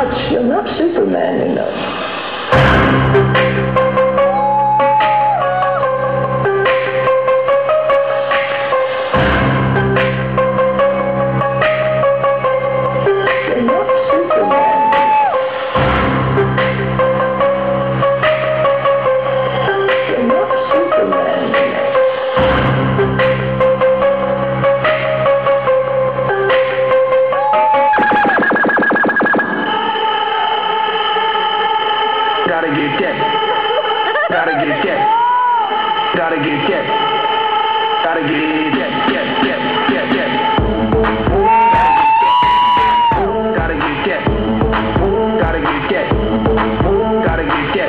much. You're not Superman, you know. Gotta get that. Gotta get that. Gotta get that. Gotta get that. Yes, yes, yes, yes. Gotta get that. Gotta get that. Gotta get that.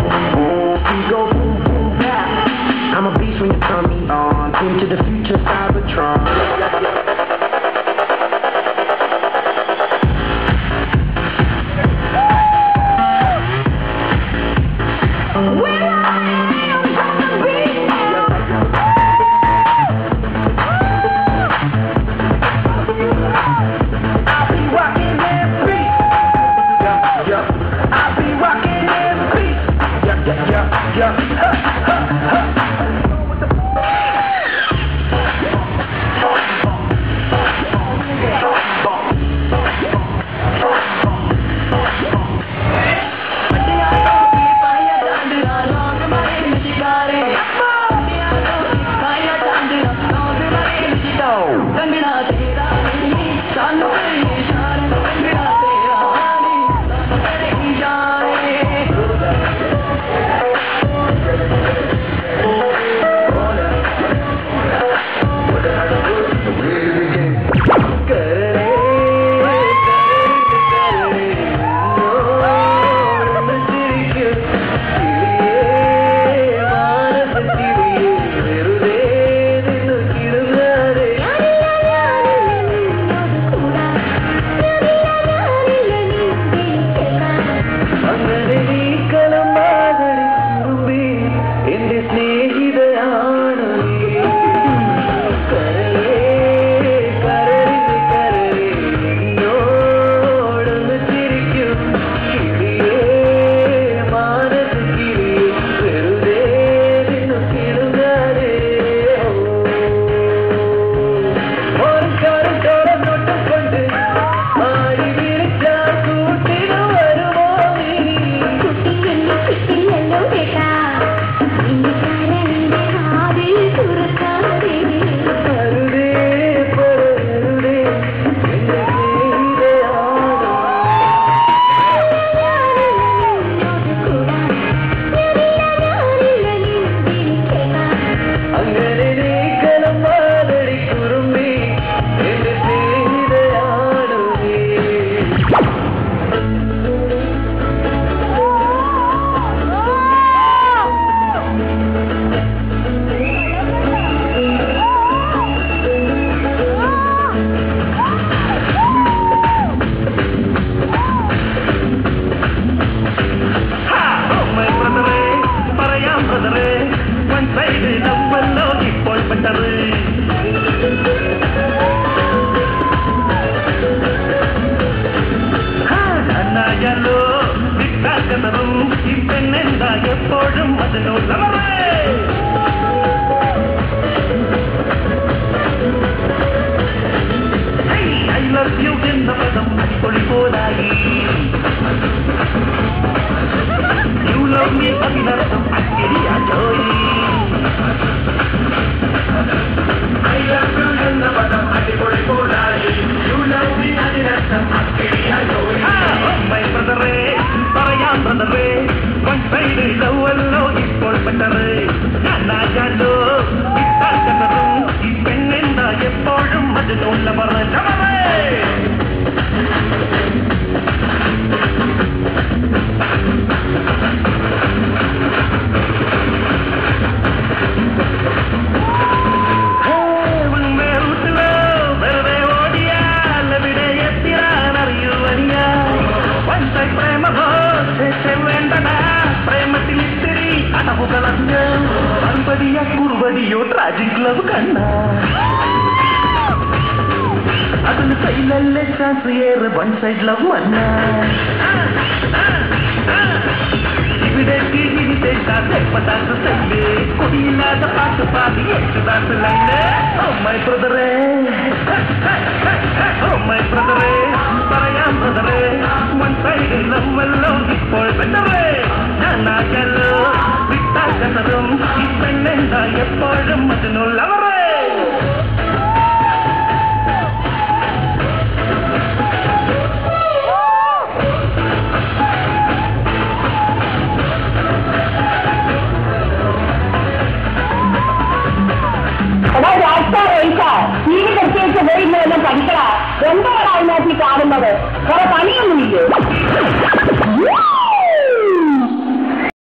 We go back. I'm a beast when you turn me on. Into the future, Cybertron. Kurva dia tragic love karena അതൊന്ന് സൈലല്ലേ chance ഏറെ one side love മന്ന ഇവിടെ പട്ടാസ് side കൊടിയില്ലാതെ പാട്ട് പാടി Yesudas line oh my ബ്രദറേ ഓ മൈ ബ്രദറേ പറയാം ബ്രദറേ വൺ സൈഡ് ലവല്ലോ ഇപ്പോൾ ബെറ്ററേ ഞാനാകല്ലോ വിട്ടാകതറും ഈ പെണ്ണെന്താ എപ്പോഴും അതിനുള്ള